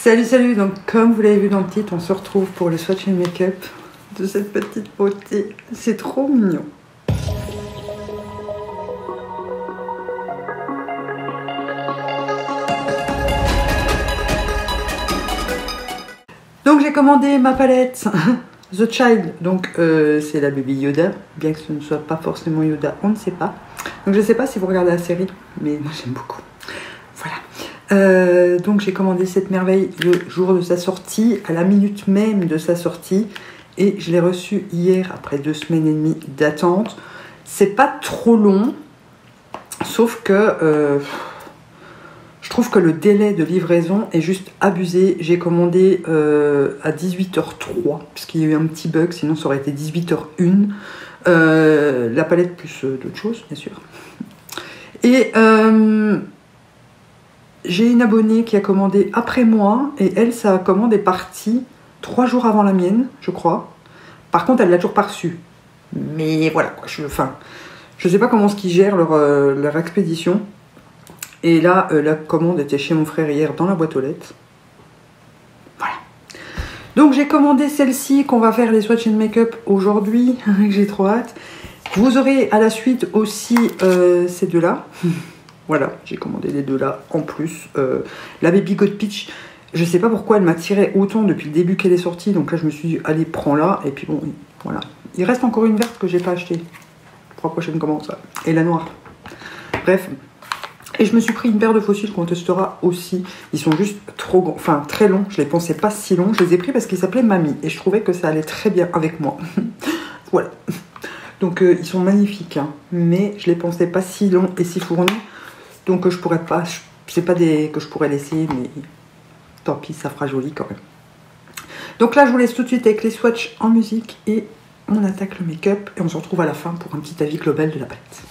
Salut, salut. Donc comme vous l'avez vu dans le titre, on se retrouve pour le swatch and make-up de cette petite beauté. C'est trop mignon. Donc j'ai commandé ma palette The Child, donc c'est la Baby Yoda, bien que ce ne soit pas forcément Yoda, on ne sait pas. Donc je ne sais pas si vous regardez la série, mais moi j'aime beaucoup. Voilà. Donc j'ai commandé cette merveille le jour de sa sortie, à la minute même de sa sortie, et je l'ai reçue hier après 2 semaines et demie d'attente. C'est pas trop long, sauf que je trouve que le délai de livraison est juste abusé. J'ai commandé à 18h03, parce qu'il y a eu un petit bug, sinon ça aurait été 18h01. La palette plus d'autres choses, bien sûr. Et j'ai une abonnée qui a commandé après moi, et elle, sa commande est partie 3 jours avant la mienne, je crois. Par contre, elle l'a toujours pas reçue. Mais voilà, quoi, je sais pas comment ce qu'ils gèrent leur expédition. Et là, la commande était chez mon frère hier dans la boîte aux lettres. Voilà. Donc j'ai commandé celle-ci qu'on va faire les swatch and make-up aujourd'hui. J'ai trop hâte. Vous aurez à la suite aussi ces deux-là. Voilà, j'ai commandé les deux-là en plus. La Baby God Peach, je sais pas pourquoi elle m'a tiré autant depuis le début qu'elle est sortie. Donc là, je me suis dit, allez, prends-la. Et puis bon, voilà. Il reste encore une verte que j'ai pas achetée pour la prochaine commande, ça. Et la noire. Bref. Et je me suis pris une paire de fossiles qu'on testera aussi. Ils sont juste trop grands, enfin très longs. Je les pensais pas si longs. Je les ai pris parce qu'ils s'appelaient Mamie. Et je trouvais que ça allait très bien avec moi. Voilà. Donc ils sont magnifiques. Hein. Mais je les pensais pas si longs et si fournis. Donc je pourrais pas... C'est pas des que je pourrais laisser. Mais tant pis, ça fera joli quand même. Donc là, je vous laisse tout de suite avec les swatchs en musique. Et on attaque le make-up. Et on se retrouve à la fin pour un petit avis global de la palette.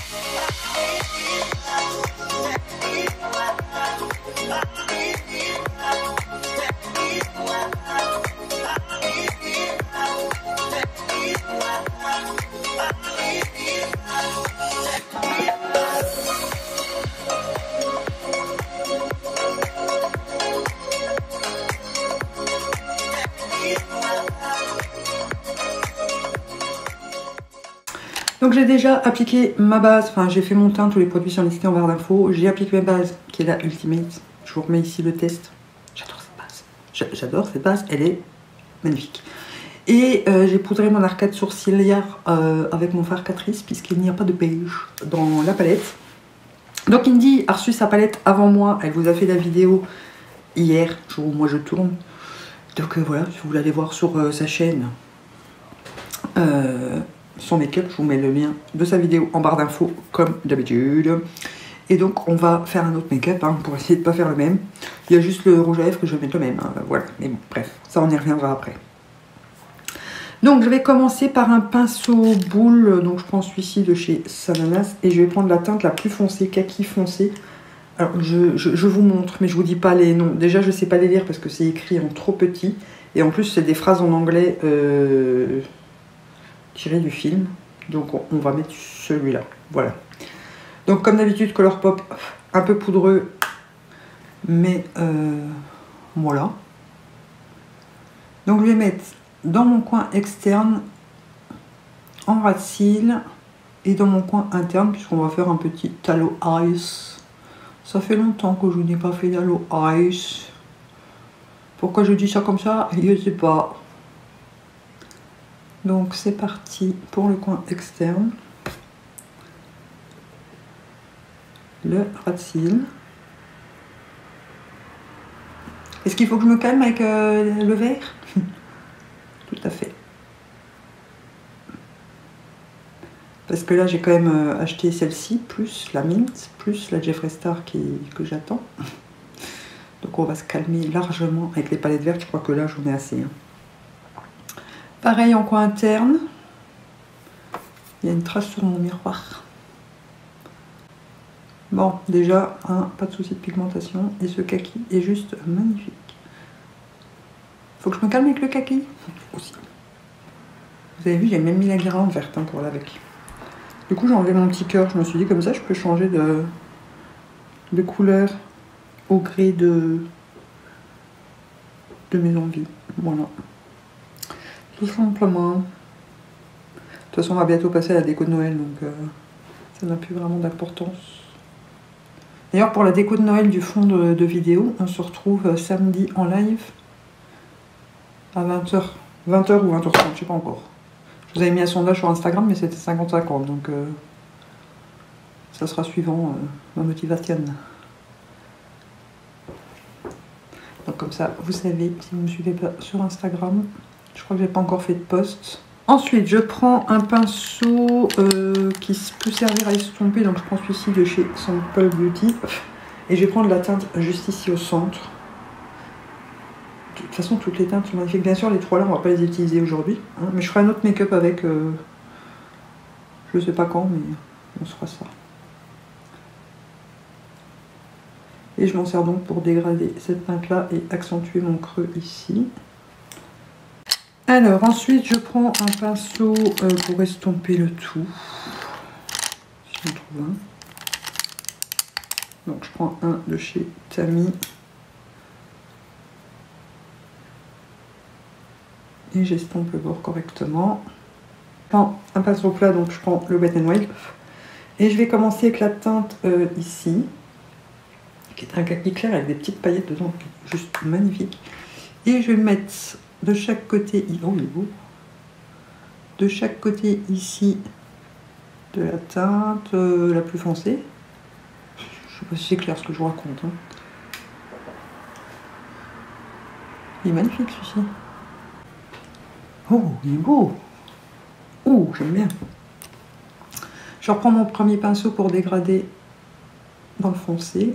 Donc j'ai déjà appliqué ma base, enfin j'ai fait mon teint, tous les produits sont listés en barre d'infos. J'ai appliqué ma base qui est la Ultimate. Je vous remets ici le test. J'adore cette base. J'adore cette base, elle est magnifique. Et j'ai poudré mon arcade sourcilière avec mon fard Catrice puisqu'il n'y a pas de beige dans la palette. Donc Indy a reçu sa palette avant moi, elle vous a fait la vidéo hier, jour où moi je tourne. Donc voilà, si vous voulez aller voir sur sa chaîne son make-up, je vous mets le lien de sa vidéo en barre d'infos comme d'habitude. Et donc on va faire un autre make-up hein, pour essayer de ne pas faire le même. Il y a juste le rouge à lèvres que je vais mettre le même, hein, voilà. Mais bon, bref, ça on y reviendra après. Donc je vais commencer par un pinceau boule, donc je prends celui-ci de chez Sananas et je vais prendre la teinte la plus foncée, kaki foncé. Alors je vous montre, mais je vous dis pas les noms. Déjà je sais pas les lire parce que c'est écrit en trop petit. Et en plus c'est des phrases en anglais tirées du film. Donc on va mettre celui-là, voilà. Donc comme d'habitude Colourpop, un peu poudreux, mais voilà. Donc je vais mettre dans mon coin externe en ras de cils et dans mon coin interne puisqu'on va faire un petit halo eyes. Ça fait longtemps que je n'ai pas fait d'halo eyes. Pourquoi je dis ça comme ça, je ne sais pas. Donc c'est parti pour le coin externe. Le ras de cils. Est-ce qu'il faut que je me calme avec le vert? Tout à fait. Parce que là, j'ai quand même acheté celle-ci, plus la Mint, plus la Jeffree Star que j'attends. Donc on va se calmer largement avec les palettes vertes. Je crois que là, j'en ai assez. Hein. Pareil en coin interne. Il y a une trace sur mon miroir. Bon, déjà, hein, pas de souci de pigmentation. Et ce kaki est juste magnifique. Faut que je me calme avec le kaki aussi. Vous avez vu, j'ai même mis la guirlande verte hein, pour l'avec. Du coup, j'ai enlevé mon petit cœur. Je me suis dit, comme ça, je peux changer de couleur au gré de de mes envies. Voilà. Tout simplement. De toute façon, on va bientôt passer à la déco de Noël, donc ça n'a plus vraiment d'importance. D'ailleurs, pour la déco de Noël du fond de vidéo, on se retrouve samedi en live à 20h. 20h ou 20h30, je sais pas encore. Je vous avais mis un sondage sur Instagram, mais c'était 50-50, donc ça sera suivant ma motivation. Donc comme ça, vous savez, si vous ne me suivez pas sur Instagram, je crois que j'ai pas encore fait de post. Ensuite, je prends un pinceau qui peut servir à estomper, donc je prends celui-ci de chez Sample Beauty. Et je vais prendre la teinte juste ici au centre. De toute façon, toutes les teintes sont magnifiques. Bien sûr, les trois là, on va pas les utiliser aujourd'hui. Hein, mais je ferai un autre make-up avec, je sais pas quand, mais on se fera ça. Et je m'en sers donc pour dégrader cette teinte-là et accentuer mon creux ici. Alors, ensuite, je prends un pinceau pour estomper le tout. Si on trouve un. Donc, je prends un de chez Tami. Et j'estompe le bord correctement. Je prends un pinceau plat, donc je prends le Wet n Wild. Et je vais commencer avec la teinte ici, qui est un kaki clair avec des petites paillettes dedans, juste magnifique. Et je vais le mettre de chaque côté, oh il est beau, de chaque côté ici de la teinte la plus foncée. Je sais pas si c'est clair ce que je vous raconte. Hein. Il est magnifique celui-ci. Oh, il est beau. Oh, j'aime bien. Je reprends mon premier pinceau pour dégrader dans le foncé.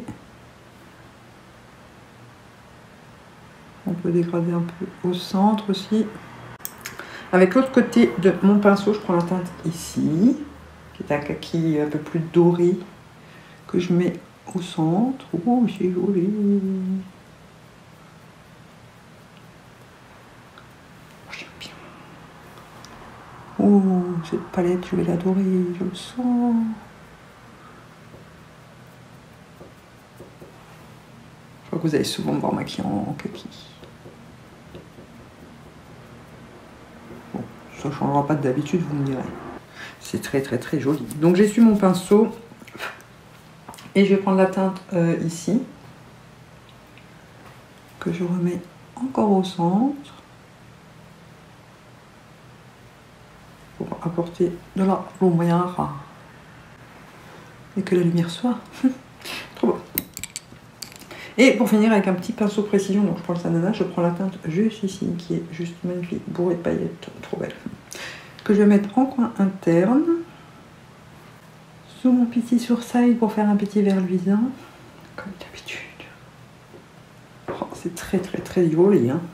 On peut dégrader un peu au centre aussi. Avec l'autre côté de mon pinceau, je prends la teinte ici, qui est un kaki un peu plus doré, que je mets au centre. Oh, c'est joli. J'aime bien. Oh, cette palette, je vais l'adorer, je le sens. Je crois que vous allez souvent me voir maquiller en kaki. Ça ne changera pas d'habitude, vous me direz. C'est très très très joli. Donc j'essuie mon pinceau et je vais prendre la teinte ici, que je remets encore au centre pour apporter de la lumière et que la lumière soit. Trop beau. Et pour finir avec un petit pinceau précision, donc je prends le Sanana, je prends la teinte juste ici, qui est juste magnifique, bourrée de paillettes, trop belle. Que je vais mettre en coin interne, sous mon petit sourcil pour faire un petit vert luisant, comme d'habitude. Oh, c'est très très très joli, hein.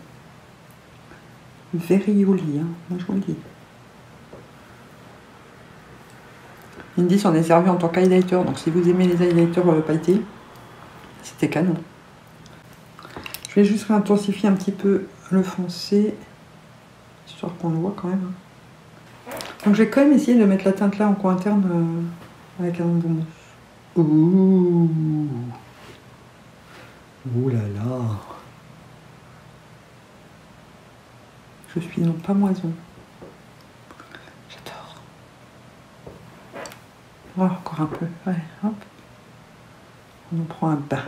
Very joli, hein, moi je vous le dis. Ils me disent on est servi en tant qu'highlighter, donc si vous aimez les highlighters pailletés, c'était canon. Je vais juste réintensifier un petit peu le foncé, histoire qu'on le voit quand même. Donc je vais quand même essayer de mettre la teinte là en coin interne avec un embout mousse. Ouh, ouh là là. Je suis non pas moison. J'adore. Oh, encore un peu. Ouais, hop. On en prend un bain.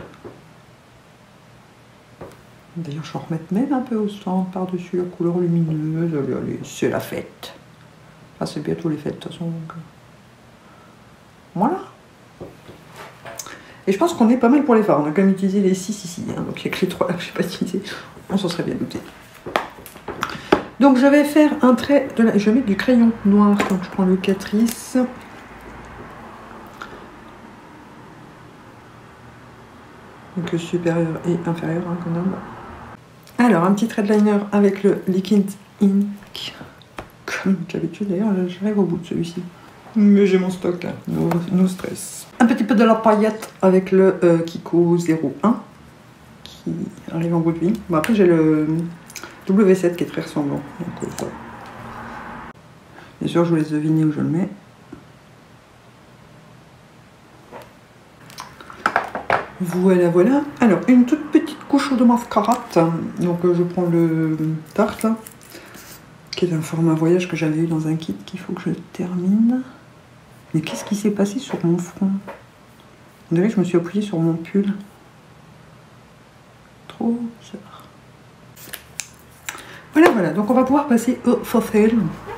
D'ailleurs, je vais en remettre même un peu au centre par-dessus la couleur lumineuse. Allez, allez, c'est la fête. Enfin, c'est bientôt les fêtes de toute façon. Donc... Voilà. Et je pense qu'on est pas mal pour les fards. On a quand même utilisé les 6 ici. Hein, donc il n'y a que les 3 là que je n'ai pas utilisé. On s'en serait bien douté. Donc je vais faire un trait de la... Je vais mettre du crayon noir. Donc je prends le Catrice. Donc supérieur et inférieur, hein, comme d'hab. Alors, un petit trait de liner avec le Liquid Ink. Comme d'habitude, d'ailleurs, j'arrive au bout de celui-ci. Mais j'ai mon stock, hein. No stress. Un petit peu de la paillette avec le Kiko 01 qui arrive en bout de vie. Bon, après, j'ai le W7 qui est très ressemblant. Donc, ça. Bien sûr, je vous laisse deviner où je le mets. Voilà, voilà. Alors, une toute petite couche de mascarade. Donc je prends le Tarte, qui est un format voyage que j'avais eu dans un kit qu'il faut que je termine. Mais qu'est-ce qui s'est passé sur mon front? On dirait que je me suis appuyée sur mon pull. Trop bizarre. Voilà, donc on va pouvoir passer au facial.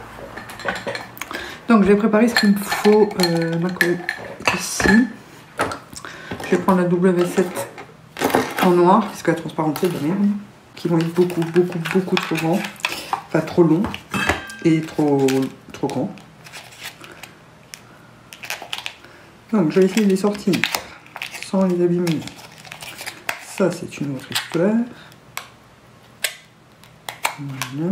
Donc j'ai préparé ce qu'il me faut, ma colle ici. Je vais prendre la W7 en noir, puisque la transparente c'est de même, qui vont être beaucoup trop grands, enfin trop longs et trop grands. Donc je vais essayer de les sortir sans les abîmer. Ça c'est une autre histoire. Voilà.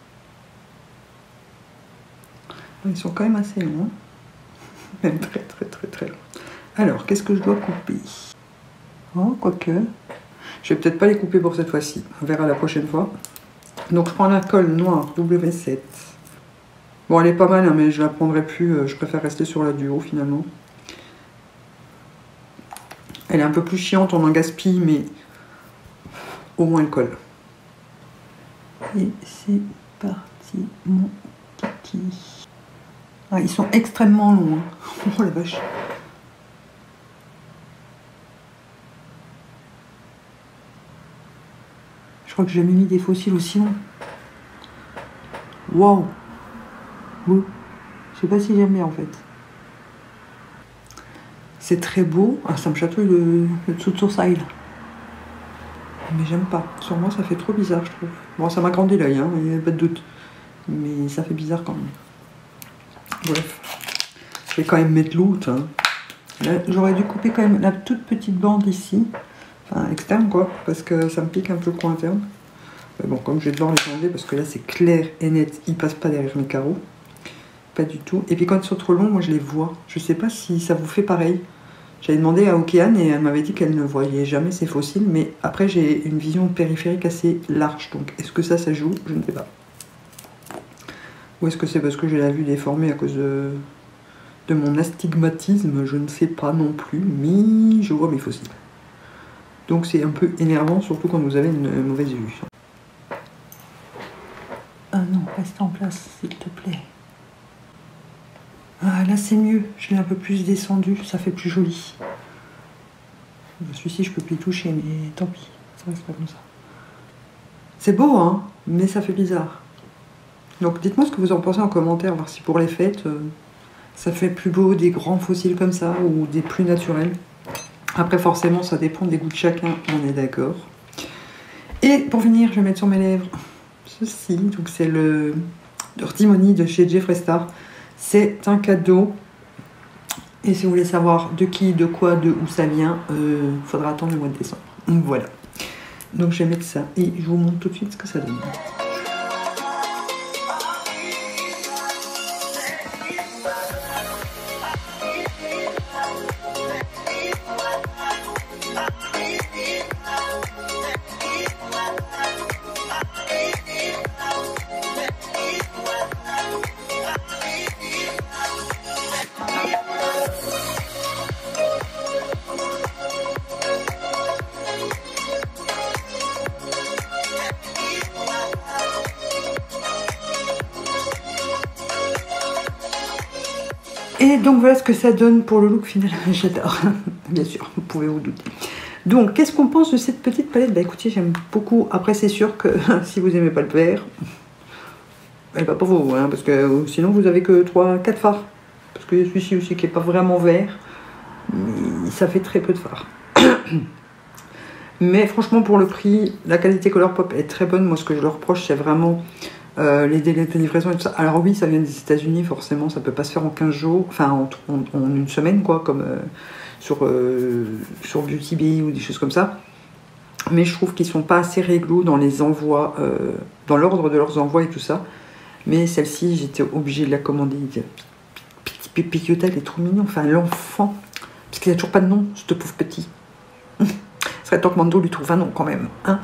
Ils sont quand même assez longs, même très longs. Alors qu'est-ce que je dois couper? Oh, quoique. Je vais peut-être pas les couper pour cette fois-ci. On verra la prochaine fois. Donc je prends la colle noire W7. Bon, elle est pas mal, hein, mais je la prendrai plus. Je préfère rester sur la duo finalement. Elle est un peu plus chiante, on en gaspille, mais au moins elle colle. Et c'est parti, mon kiki. Ah, ils sont extrêmement longs. Hein. Oh la vache. Je crois que j'ai jamais mis des fossiles aussi longs. Waouh. Bon. Je sais pas si j'aime bien en fait. C'est très beau. Ah, ça me chatouille le dessous de sourcil. Mais j'aime pas. Sur moi, ça fait trop bizarre, je trouve. Bon, ça m'a grandi l'œil, hein, il n'y a pas de doute. Mais ça fait bizarre quand même. Bref. Je vais quand même mettre l'autre. Hein. J'aurais dû couper quand même la toute petite bande ici. Enfin, externe, quoi. Parce que ça me pique un peu le coin interne. Mais bon, comme je vais devoir les enlever, parce que là, c'est clair et net. Ils passent pas derrière mes carreaux. Pas du tout. Et puis quand ils sont trop longs, moi, je les vois. Je sais pas si ça vous fait pareil. J'avais demandé à Océane et elle m'avait dit qu'elle ne voyait jamais ces fossiles, mais après j'ai une vision périphérique assez large, donc est-ce que ça joue? Je ne sais pas. Ou est-ce que c'est parce que j'ai la vue déformée à cause de mon astigmatisme? Je ne sais pas non plus, mais je vois mes fossiles. Donc c'est un peu énervant, surtout quand vous avez une mauvaise vue. Ah non, reste en place, s'il te plaît. Ah, là c'est mieux, je l'ai un peu plus descendu, ça fait plus joli. Celui-ci je peux plus y toucher, mais tant pis, ça reste pas comme ça. C'est beau, hein, mais ça fait bizarre. Donc dites-moi ce que vous en pensez en commentaire, voir si pour les fêtes, ça fait plus beau des grands fossiles comme ça, ou des plus naturels. Après forcément ça dépend des goûts de chacun, on est d'accord. Et pour finir, je vais mettre sur mes lèvres ceci, donc c'est le Dirty Money de chez Jeffree Star. C'est un cadeau. Et si vous voulez savoir de qui, de quoi, de où ça vient, faudra attendre le mois de décembre. Donc voilà. Donc je vais mettre ça et je vous montre tout de suite ce que ça donne. Et donc voilà ce que ça donne pour le look final. J'adore, bien sûr, vous pouvez vous douter. Donc, qu'est-ce qu'on pense de cette petite palette? Bah écoutez, j'aime beaucoup. Après, c'est sûr que si vous n'aimez pas le vert, elle va pas pour vous, hein, parce que sinon vous avez que 3-4 fards. Parce qu'il y a celui-ci aussi qui n'est pas vraiment vert, mais ça fait très peu de fards. Mais franchement, pour le prix, la qualité Colourpop est très bonne. Moi, ce que je leur reproche, c'est vraiment les délais de livraison et tout ça. Alors oui, ça vient des États-Unis, forcément, ça peut pas se faire en 15 jours, enfin en une semaine, quoi, comme sur Beauty Bay ou des choses comme ça. Mais je trouve qu'ils sont pas assez réglo dans les envois, dans l'ordre de leurs envois et tout ça. Mais celle-ci, j'étais obligée de la commander. Petit Pépé Yoda, il est trop mignon. Enfin, l'enfant, parce qu'il a toujours pas de nom, ce pauvre petit. Ce serait temps que Mando lui trouve un nom quand même, hein.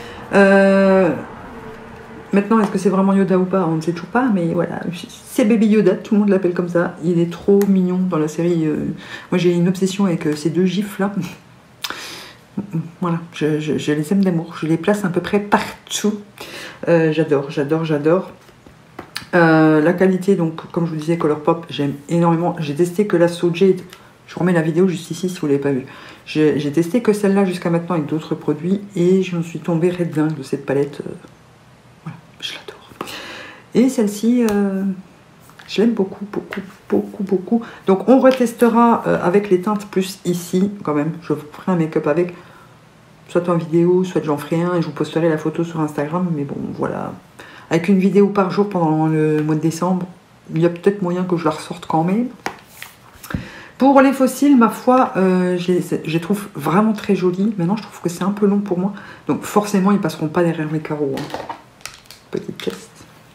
Maintenant, est-ce que c'est vraiment Yoda ou pas? On ne sait toujours pas, mais voilà, c'est Baby Yoda, tout le monde l'appelle comme ça. Il est trop mignon dans la série. Moi, j'ai une obsession avec ces deux gifs là. Voilà, je les aime d'amour. Je les place à peu près partout. J'adore, j'adore, j'adore. La qualité, donc, comme je vous disais, Colourpop, j'aime énormément. J'ai testé que la So Jade. Je remets la vidéo juste ici si vous ne l'avez pas vue. J'ai testé que celle-là jusqu'à maintenant avec d'autres produits et je me suis tombée red dingue de cette palette. Voilà, je l'adore. Et celle-ci, je l'aime beaucoup, beaucoup, beaucoup, beaucoup. Donc on retestera avec les teintes plus ici, quand même. Je vous ferai un make-up avec, soit en vidéo, soit j'en ferai un et je vous posterai la photo sur Instagram. Mais bon, voilà. Avec une vidéo par jour pendant le mois de décembre, il y a peut-être moyen que je la ressorte quand même. Pour les fossiles, ma foi, je les trouve vraiment très jolis. Maintenant, je trouve que c'est un peu long pour moi. Donc forcément, ils passeront pas derrière mes carreaux. Hein. Petite test.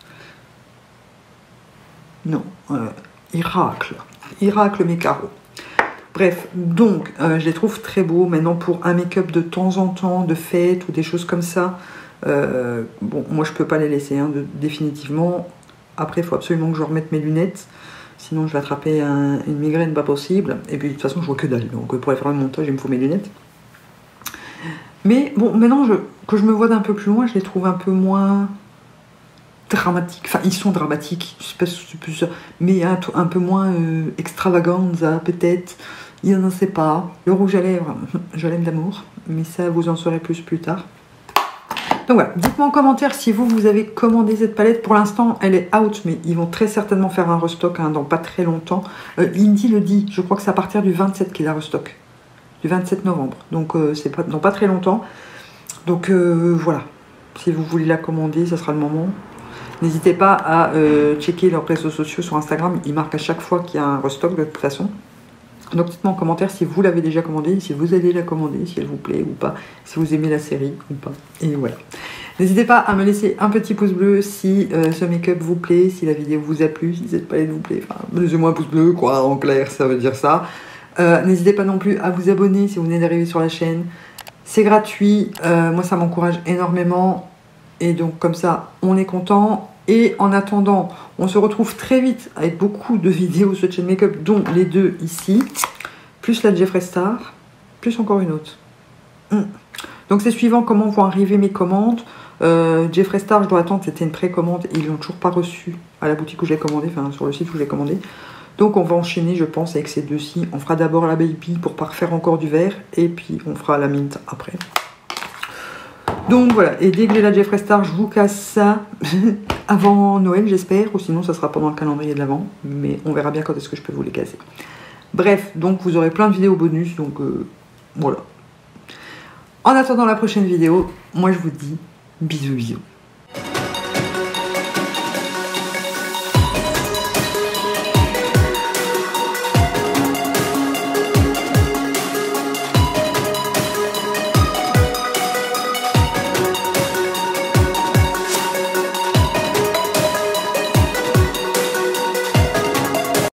Non, ils raclent mes carreaux. Bref, donc, je les trouve très beaux. Maintenant, pour un make-up de temps en temps, de fête ou des choses comme ça, bon, moi, je peux pas les laisser, hein, définitivement. Après, il faut absolument que je remette mes lunettes. Sinon, je vais attraper une migraine pas possible. Et puis, de toute façon, je vois que dalle. Donc, pour aller faire le montage, il me faut mes lunettes. Mais bon, maintenant que je me vois d'un peu plus loin, je les trouve un peu moins dramatiques. Enfin, ils sont dramatiques, je sais pas si c'est plus ça, mais un peu moins extravaganza, peut-être. Il n'en sait pas. Le rouge à lèvres, je l'aime d'amour, mais ça, vous en saurez plus tard. Donc voilà, dites-moi en commentaire si vous avez commandé cette palette. Pour l'instant, elle est out, mais ils vont très certainement faire un restock hein, dans pas très longtemps. Lindy le dit, je crois que c'est à partir du 27 qu'il a restock. Du 27 novembre. Donc c'est pas, dans pas très longtemps. Donc voilà, si vous voulez la commander, ça sera le moment. N'hésitez pas à checker leurs réseaux sociaux sur Instagram. Ils marquent à chaque fois qu'il y a un restock de toute façon. Donc dites-moi en commentaire si vous l'avez déjà commandé, si vous allez la commander, si elle vous plaît ou pas, si vous aimez la série ou pas. Et voilà. N'hésitez pas à me laisser un petit pouce bleu si ce make-up vous plaît, si la vidéo vous a plu, si cette palette vous plaît. Enfin, laissez-moi un pouce bleu, quoi, en clair, ça veut dire ça. N'hésitez pas non plus à vous abonner si vous venez d'arriver sur la chaîne. C'est gratuit, moi ça m'encourage énormément. Et donc comme ça, on est content. Et en attendant, on se retrouve très vite avec beaucoup de vidéos sur chaîne make-up, dont les deux ici, plus la Jeffree Star, plus encore une autre. Donc c'est suivant comment vont arriver mes commandes. Jeffree Star, je dois attendre, c'était une précommande et ils l'ont toujours pas reçu à la boutique où je l'ai commandé, enfin sur le site où je l'ai commandé. Donc on va enchaîner, je pense, avec ces deux-ci. On fera d'abord la Baby pour pas refaire encore du vert et puis on fera la Mint après. Donc voilà, et dès que j'ai la Jeffree Star, je vous casse ça avant Noël, j'espère, ou sinon ça sera pendant le calendrier de l'Avent, mais on verra bien quand est-ce que je peux vous les casser. Bref, donc vous aurez plein de vidéos bonus, donc voilà. En attendant la prochaine vidéo, moi je vous dis bisous bisous.